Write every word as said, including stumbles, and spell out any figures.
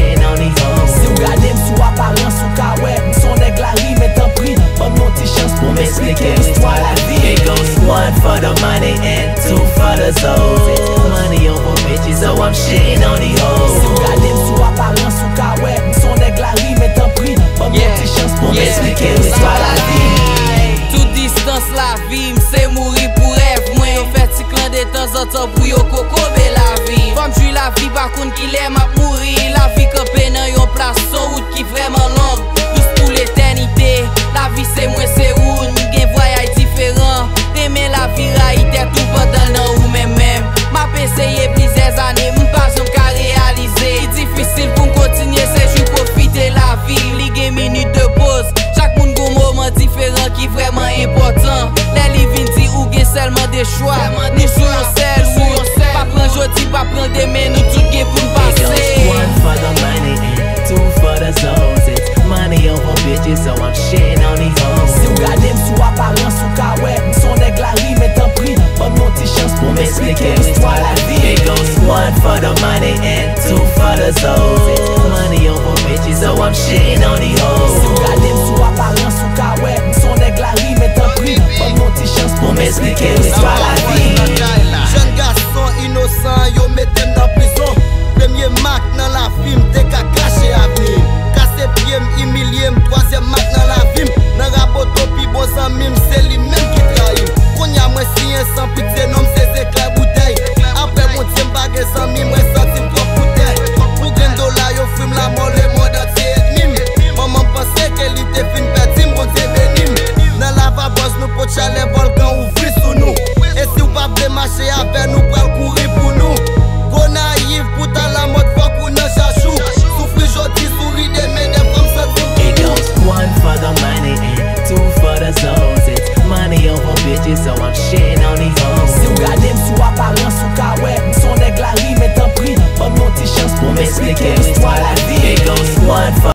shitting on these hoes. Si ou gade m sou apparence ou ka wè, m son nèg la ri met an pri. Ban mon ti chance pou m'expliquer l'histoire la vie. It goes one for the money and two for the souls. Money over bitches, so I'm shitting on these hoes. Si ou gade m sou apparence ou ka wè, m son nèg la ri met an pri. Ban mon ti chance pou m'expliquer l'histoire la vie. Tout distance la vie, m'se mourir pour rêve. Moi yo fait ti clan de temps en temps pour yo kokobe la vie. Femme j'suis la vie par contre qui l'aime à mourir. La vie campé dans yon place son route qui vraiment longue. Tous pour l'éternité. La vie c'est moi c'est où, nous gen voyage différent. Aimer la vie raïté tout pendant nan ou même même. M'a essayé plusieurs années, m'pas j'm ka réaliser. Difficile pour continuer, c'est j'suis profiter la vie. Li gen minute de pause. Chaque monde gon moment différent qui vraiment important. Les livres dit ou gen seulement des choix. Ni sou yon sel ou pas prendre jodi, pas prendre demain, nous tout gen pour It goes passer. one for the money and two for the souls. It's money over bitches, so I'm shitting on these hoes. Si ou gade m sou apparence ou ka wè, m son nèg la ri met an pri. Ban mon ti chance pou m'expliquer l'histoire la vie. It goes one for the money and two for the souls. It's money over bitches, so I'm shitting on these hoes. Si ou gade m sou apparence ou ka wè, m son nèg la ri met an pri. Ban mon ti chance pou m'expliquer l'histoire la vie. Jeune garçon innocent, yo mettez dans prison. Premier Mac